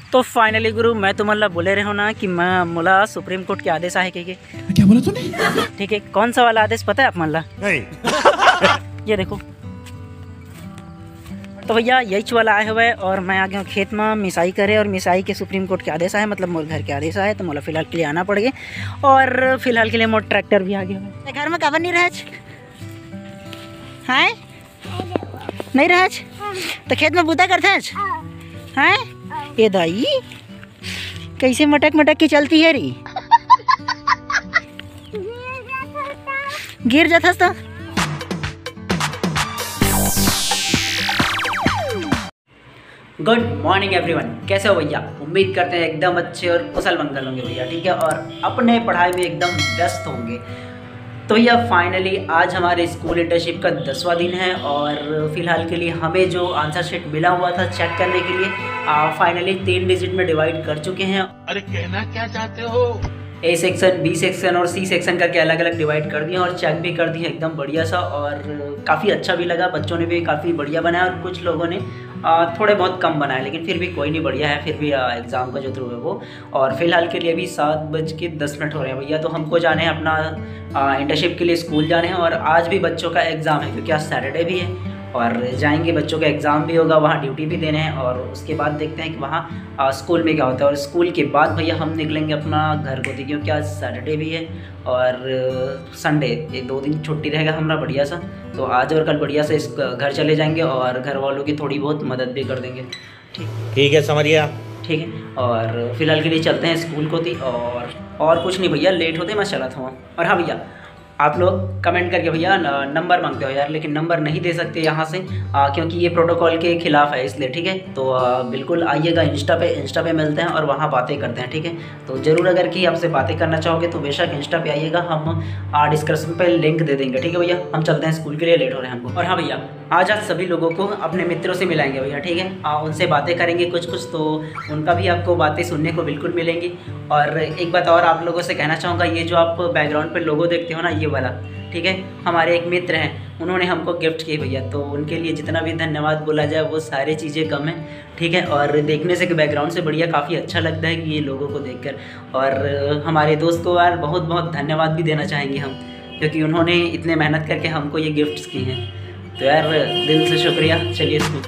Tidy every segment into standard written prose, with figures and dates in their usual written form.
तो फाइनली गुरु मैं तुम्हाला बोले रहे हो ना कि मैं मोला सुप्रीम कोर्ट के आदेश आहे के क्या बोला तूने? ठीक है, कौन सा वाला आदेश पता है आप मला? नहीं। ये देखो तो भैया यही वाला आए हुए और मैं आ गया हूँ खेत में मिसाई करे और मिसाई के सुप्रीम कोर्ट के आदेश आए, मतलब मोर घर के आदेश आए, तो मोला फिलहाल के लिए आना पड़ गया। और फिलहाल के लिए मोर ट्रैक्टर भी आ गया है। घर में कबर नहीं रहे हैं? नहीं रहे तो खेत में बूता करते हैं? ये दाई कैसे मटक मटक के चलती है री? गिर जाता तो गुड मॉर्निंग एवरीवन, कैसे हो भैया? उम्मीद करते हैं एकदम अच्छे और कुशल मंगल होंगे भैया, ठीक है, और अपने पढ़ाई में एकदम व्यस्त होंगे। तो भैया फाइनली आज हमारे स्कूल इंटर्नशिप का 10वां दिन है और फिलहाल के लिए हमें जो आंसर शीट मिला हुआ था चेक करने के लिए फाइनली 3 डिजिट में डिवाइड कर चुके हैं। अरे कहना क्या चाहते हो? ए सेक्शन, बी सेक्शन और सी सेक्शन करके अलग अलग डिवाइड कर दिया और चेक भी कर दिया एकदम बढ़िया सा, और काफ़ी अच्छा भी लगा। बच्चों ने भी काफ़ी बढ़िया बनाया और कुछ लोगों ने थोड़े बहुत कम बनाए, लेकिन फिर भी कोई नहीं, बढ़िया है। फिर भी एग्ज़ाम का जो थ्रू है वो। और फिलहाल के लिए अभी 7:10 हो रहे हैं भैया, तो हमको जाने हैं अपना इंटर्नशिप के लिए स्कूल जाने हैं। और आज भी बच्चों का एग्ज़ाम है क्योंकि आज सैटरडे भी है और जाएंगे, बच्चों का एग्ज़ाम भी होगा, वहाँ ड्यूटी भी देने हैं और उसके बाद देखते हैं कि वहाँ स्कूल में क्या होता है। और स्कूल के बाद भैया हम निकलेंगे अपना घर को, क्योंकि आज सैटरडे भी है और संडे, ये 2 दिन छुट्टी रहेगा हमारा बढ़िया सा। तो आज और कल बढ़िया से इस घर चले जाएंगे और घर वालों की थोड़ी बहुत मदद भी कर देंगे। ठीक है, समझिए। ठीक है, और फिलहाल के लिए चलते हैं स्कूल को थी और कुछ नहीं भैया, लेट होते मैं चला था। और हाँ भैया, आप लोग कमेंट करके भैया नंबर मांगते हो यार, लेकिन नंबर नहीं दे सकते यहाँ से क्योंकि ये प्रोटोकॉल के खिलाफ है, इसलिए। ठीक है, तो बिल्कुल आइएगा इंस्टा पे मिलते हैं और वहाँ बातें करते हैं। ठीक है, तो ज़रूर अगर कि आपसे बातें करना चाहोगे तो बेशक इंस्टा पे आइएगा, हम डिस्क्रिप्शन पे लिंक दे देंगे। ठीक है भैया, हम चलते हैं स्कूल के लिए, लेट हो रहे हैं हमको। और हाँ भैया, आज सभी लोगों को अपने मित्रों से मिलाएंगे भैया, ठीक है, उनसे बातें करेंगे कुछ, तो उनका भी आपको बातें सुनने को बिल्कुल मिलेंगी। और एक बात और आप लोगों से कहना चाहूँगा, ये जो आप बैकग्राउंड पर लोगो देखते हो ना, ये वाला, ठीक है, हमारे एक मित्र हैं, उन्होंने हमको गिफ्ट किए भैया, तो उनके लिए जितना भी धन्यवाद बोला जाए वो सारी चीज़ें कम है। ठीक है, और देखने से बैकग्राउंड से बढ़िया काफ़ी अच्छा लगता है कि ये लोगों को देखकर। और हमारे दोस्त को यार बहुत बहुत धन्यवाद भी देना चाहेंगे हम, क्योंकि उन्होंने इतने मेहनत करके हमको ये गिफ्ट्स किए हैं, तो यार दिल से शुक्रिया। चलिए school.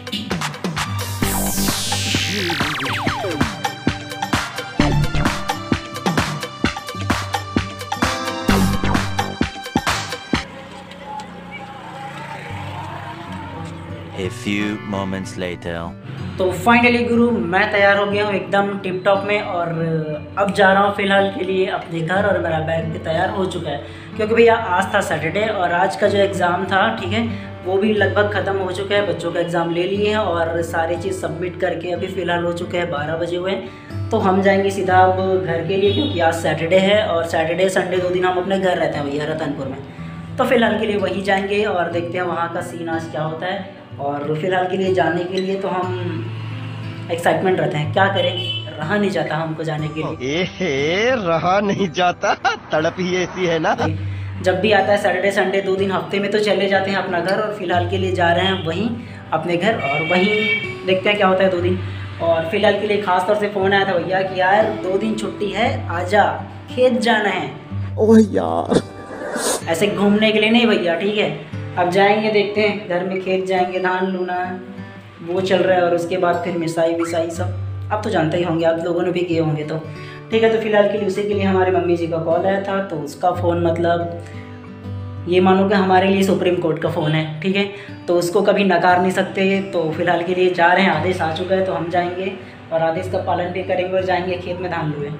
A few moments later. तो फाइनली गुरु मैं तैयार हो गया हूँ एकदम टिप टॉप में, और अब जा रहा हूँ फिलहाल के लिए अपने घर। और मेरा बैग भी तैयार हो चुका है क्योंकि भैया आज था सैटरडे और आज का जो एग्ज़ाम था, ठीक है, वो भी लगभग ख़त्म हो चुका है। बच्चों का एग्ज़ाम ले लिए हैं और सारी चीज़ सबमिट करके अभी फ़िलहाल हो चुके हैं 12 बजे हुए हैं। तो हम जाएंगे सीधा अब घर के लिए, क्योंकि आज सैटरडे है और सैटरडे संडे 2 दिन हम अपने घर रहते हैं भैया रतनपुर में। तो फिलहाल के लिए वहीं जाएंगे और देखते हैं वहाँ का सीन आज क्या होता है। और फिलहाल के लिए जाने के लिए तो हम एक्साइटमेंट रहते हैं, क्या करें, रहा नहीं जाता हमको जाने के लिए। रहा नहीं जाता, तड़प ही ऐसी है ना। जब भी आता है सैटरडे संडे 2 दिन हफ्ते में तो चले जाते हैं अपना घर, और फिलहाल के लिए जा रहे हैं वहीं अपने घर और वहीं देखते हैं क्या होता है 2 दिन। और फिलहाल के लिए खास तौर से फ़ोन आया था भैया कि यार 2 दिन छुट्टी है, आजा, खेत जाना है। ओह यार, ऐसे घूमने के लिए नहीं भैया, ठीक है, अब जाएंगे, देखते हैं घर में खेत जाएंगे, धान लूना वो चल रहा है और उसके बाद फिर मिसाई विसाई सब आप तो जानते ही होंगे, आप लोगों ने भी किए होंगे। तो ठीक है, तो फिलहाल के लिए उसी के लिए हमारे मम्मी जी का कॉल आया था, तो उसका फ़ोन मतलब ये मानो कि हमारे लिए सुप्रीम कोर्ट का फ़ोन है, ठीक है, तो उसको कभी नकार नहीं सकते। तो फिलहाल के लिए जा रहे हैं, आदेश आ चुका है तो हम जाएंगे और आदेश का पालन भी करेंगे और जाएंगे खेत में धान लुए।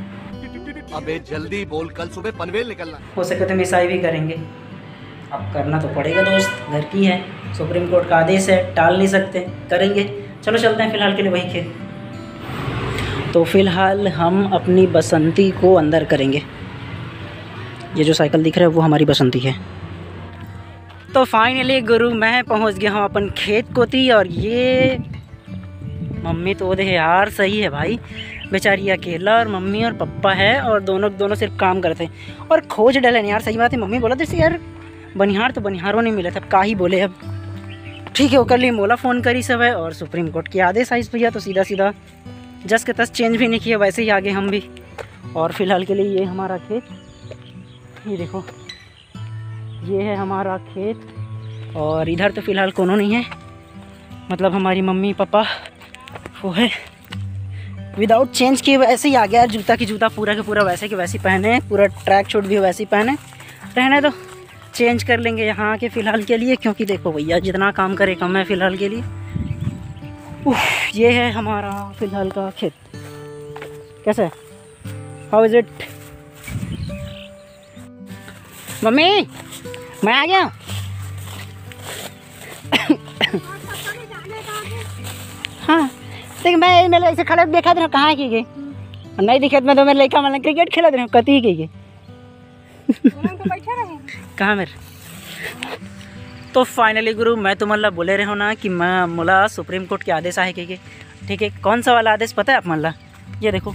अबे जल्दी बोल, कल सुबह पनवेल निकलना। हो सके तो मिसाई भी करेंगे, अब करना तो पड़ेगा दोस्त, घर की है, सुप्रीम कोर्ट का आदेश है, टाल नहीं सकते, करेंगे। चलो चलते हैं फिलहाल के लिए वही खेत। तो फिलहाल हम अपनी बसंती को अंदर करेंगे। ये जो साइकिल दिख रहा है वो हमारी बसंती है। तो फाइनली गुरु मैं पहुंच गया हूँ अपन खेत को थी, और ये मम्मी तो दे यार सही है भाई, बेचारी अकेला और मम्मी और पापा है और दोनों सिर्फ काम करते हैं और खोज डले यार। सही बात है, मम्मी बोला जैसे यार बनिहार तो बनिहारों नहीं मिले थे, अब का ही बोले। अब ठीक है, वो कर लिए मोला फ़ोन करी सब है और सुप्रीम कोर्ट के आदेश आई भैया, तो सीधा जस्ट के तस चेंज भी नहीं किया, वैसे ही आगे हम भी। और फिलहाल के लिए ये हमारा खेत, ये देखो ये है हमारा खेत। और इधर तो फ़िलहाल कोनो नहीं है, मतलब हमारी मम्मी पापा वो है। विदाउट चेंज किए वैसे ही आ गया। जूता की जूता पूरा के पूरा वैसे के वैसे पहने, पूरा ट्रैक शूट भी वैसे ही पहने। रहने दो, चेंज कर लेंगे यहाँ के फ़िलहाल के लिए, क्योंकि देखो भैया जितना काम करे कम है फ़िलहाल के लिए। ये है हमारा फ़िलहाल का खेत। कैसे, हाउ इज़ इट? मम्मी मैं आ गया। हाँ देख मैं मेरे ऐसे खड़े देखा था कहाँ की गई, नहीं दिखे मैं तो मेरे लड़का मतलब क्रिकेट खेलत रहे कती की गई कहाँ मेरे। तो फाइनली गुरु मैं तो मतलब बोले रहे हो ना कि मैं मोला सुप्रीम कोर्ट के आदेश आए के ठीक है। कौन सा वाला आदेश पता है आप मतलब, ये देखो।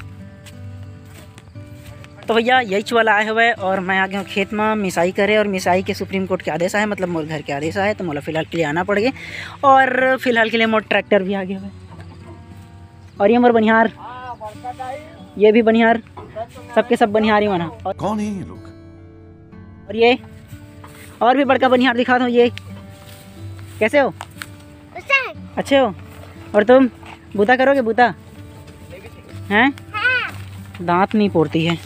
तो भैया यही वाला आए हुए और मैं आ गया हूँ खेत में मिसाई करे, और मिसाई के सुप्रीम कोर्ट के आदेश आए, मतलब मोर घर के आदेश आए, तो मोला फ़िलहाल के लिए आना पड़ गया। और फिलहाल के लिए मोर ट्रैक्टर भी आ गया हुआ। और ये मोर बनिहार, ये भी बनिहार, सबके सब बनिहार ही बना। और कौन है ये लोग? और ये और भी बड़का बनिहार दिखा दो। ये कैसे हो? अच्छे हो? और तुम बूता करोगे? बूता हैं? दांत नहीं पोड़ती है।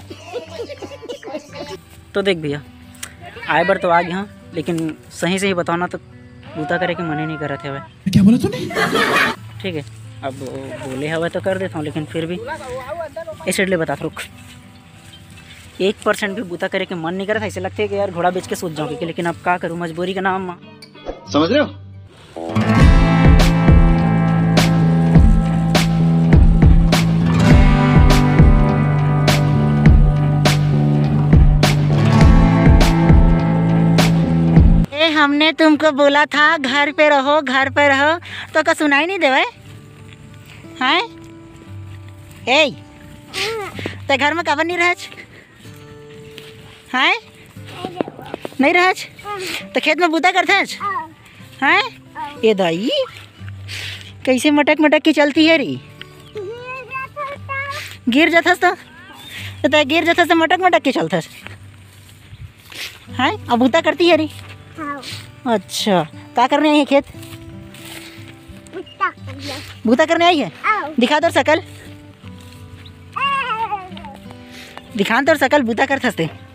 तो देख भैया आए बार तो आ गया, लेकिन सही से ही बताओ ना, तो बूता करे के मने नहीं कर रहे थे भाई। क्या बोला तूने? ठीक है अब बोले हवा तो कर देता हूँ, लेकिन फिर भी इसलिए बता रुक। 1% भी बूता करे के मन नहीं कर रहा था, ऐसे लगते है कि यार घोड़ा बेच के सूझ जाऊँगी, लेकिन अब क्या करूँ, मजबूरी का नाम। समझ रहे हो? हमने तुमको बोला था घर पे रहो, घर पे रहो, तो क्या सुनाई नहीं देवे हैं? ए ते घर में कब नहीं रहच हैं? नहीं रहच तो खेत में बूता करते हैं? ये दाई कैसे मटक मटक के चलती है री? गिर जाथस तो गिर जाथस तो मटक मटक के चलथस हैं? अब बूता करती है री? अच्छा क्या करने आई है खेत? बूता करने आई है? दिखा दो शकल, दिखा दो शकल, बूता कर थसते।